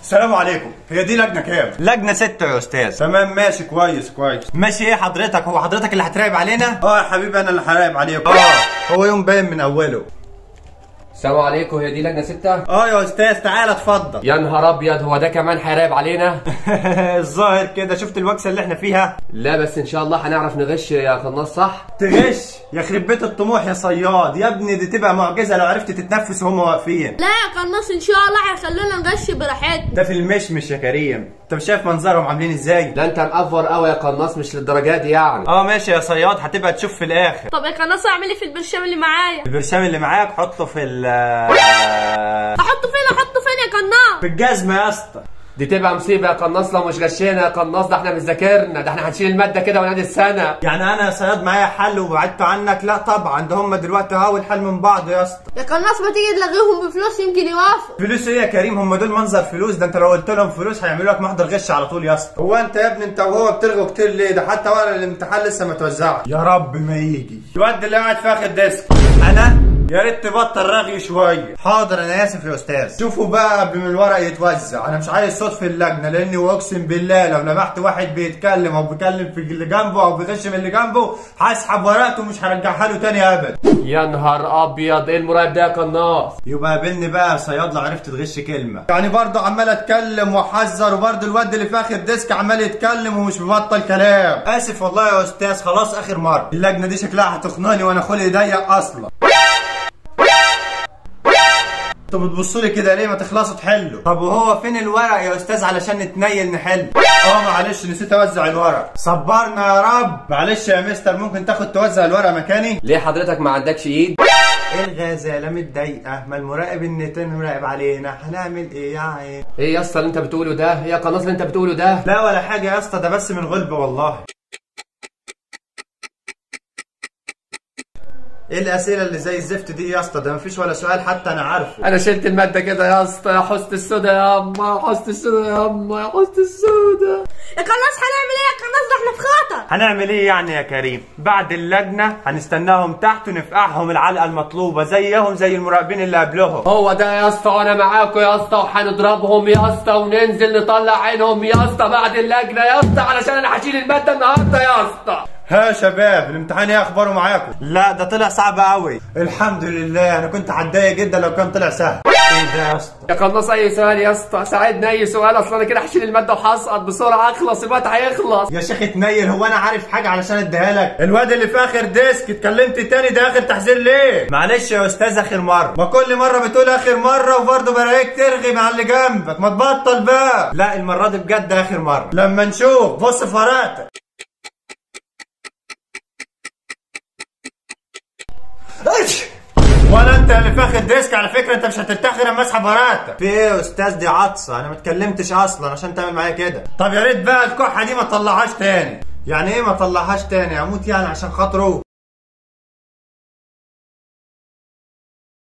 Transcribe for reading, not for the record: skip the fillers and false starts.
السلام عليكم. هي دي لجنة كام؟ لجنة 6 يا استاذ. تمام ماشي، كويس. ماشي. ايه حضرتك؟ هو حضرتك اللي هتراقب علينا؟ يا حبيبي انا اللي هراقب عليكم. هو يوم باين من اوله. السلام عليكم. هي دي لجنة 6؟ يا استاذ تعالى اتفضل. يا نهار ابيض، هو ده كمان هيراقب علينا؟ الظاهر كده. شفت الوكسة اللي احنا فيها؟ لا بس ان شاء الله هنعرف نغش يا قناص، صح؟ تغش؟ يخرب بيت الطموح يا صياد يا ابني، دي تبقى معجزة لو عرفت تتنفس وهم واقفين. لا يا قناص ان شاء الله هيخلونا نغش براحتنا. ده في المشمش يا كريم، انت مش شايف منظرهم عاملين ازاي؟ لا انت مقفر قوي يا قناص، مش للدرجات دي يعني. ماشي يا صياد، هتبقى تشوف في الاخر. طب يا قناص اعمل ايه في البرشام اللي معايا؟ البرشام اللي معاك حطه في احطه فين يا قناص؟ في الجزمة يا اسطى. دي تبقى مصيبة يا قناص لو مش غشينا يا قناص، ده احنا مش ذاكرنا، ده احنا هنشيل المادة كده ونادي السنة. يعني انا يا صياد معايا حل وبعدت عنك؟ لا طبعا، ده هم دلوقتي هاول حل من بعض يا اسطى. يا قناص ما تيجي تلغيهم بفلوس يمكن يوافقوا. فلوس ايه يا كريم؟ هم دول منظر فلوس؟ ده انت لو قلت لهم فلوس هيعملوا لك محضر غش على طول يا اسطى. هو انت يا ابني انت وهو بترغوا كتير ليه؟ ده حتى ورق الامتحان لسه ما توزعش. يا رب ما يجي الواد اللي قاعد في اخر ديسك. انا يا ريت تبطل رغي شويه. حاضر انا اسف يا استاذ. شوفوا بقى قبل ما الورق يتوزع، انا مش عايز صوت في اللجنه، لاني واقسم بالله لو لمحت واحد بيتكلم او بيكلم في اللي جنبه او بيغش من اللي جنبه هسحب ورقته ومش هرجعها له تاني ابدا. يا نهار ابيض، ايه المراقب ده يا قناص؟ يبقى قابلني بقى يا صياد لو عرفت تغش كلمه. يعني برضه عمال اتكلم واحذر، وبرضه الواد اللي في اخر ديسك عمال يتكلم ومش مبطل كلام. اسف والله يا استاذ، خلاص اخر مره. اللجنه دي شكلها هتخنقني وانا خلقي ضيق اصلا. انتوا بتبصوا لي كده ليه؟ ما تخلصوا تحلوا. طب وهو فين الورق يا استاذ علشان نتنيل نحل؟ معلش نسيت اوزع الورق. صبرنا يا رب. معلش يا مستر، ممكن تاخد توزع الورق مكاني؟ ليه حضرتك ما عندكش ايد؟ الغزاله متضايقه، ما المراقب النتن مراقب علينا، هنعمل ايه يا عين؟ ايه يا اسطى اللي انت بتقوله ده؟ ايه يا قناص اللي انت بتقوله ده؟ لا ولا حاجه يا اسطى، ده بس من غلبه والله. ايه الاسئله اللي زي الزفت دي يا اسطى؟ ده مفيش ولا سؤال حتى انا عارفه. انا شلت الماده كده يا اسطى. يا حسن السودا يا اما، يا حسن السودا يا اما، يا حسن السودا. يا قناص هنعمل ايه يا قناص؟ ده احنا في خطر. هنعمل ايه يعني يا كريم؟ بعد اللجنة هنستناهم تحت ونفقعهم العلقة المطلوبة زيهم زي المراقبين اللي قبلهم. هو ده يا اسطى، وانا معاكم يا اسطى، وهنضربهم يا اسطى وننزل نطلع عينهم يا اسطى بعد اللجنة يا اسطى، علشان انا هشيل المادة النهارده يا اسطى. ها شباب، الامتحان ايه اخباره معاكم؟ لا ده طلع صعب قوي. الحمد لله، انا كنت هتضايق جدا لو كان طلع سهل. ايه ده يا اسطى؟ يا قناص اي سؤال يا اسطى، ساعدني اي سؤال، اصل انا كده هشيل الماده وهسقط بسرعه. اخلص الوقت هيخلص. يا شيخ اتنيل، هو انا عارف حاجه علشان اديها لك؟ الواد اللي في اخر ديسك اتكلمت تاني، ده اخر تحذير ليه؟ معلش يا استاذ اخر مرة. ما كل مرة بتقول اخر مرة وبرضه بلاقيك ترغي مع اللي جنبك، ما تبطل بقى. لا المرة دي بجد اخر مرة. لما نشوف. بص في ورقتك. ولا انت اللي في اخر ديسك على فكره، انت مش هترتاح غير اما اسحب ورقتك. في ايه يا استاذ؟ دي عطسة، انا ما اتكلمتش اصلا عشان تعمل معايا كده. طب يا ريت بقى الكحه دي ما تطلعهاش تاني. يعني ايه ما تطلعهاش تاني؟ اموت يعني عشان خاطره؟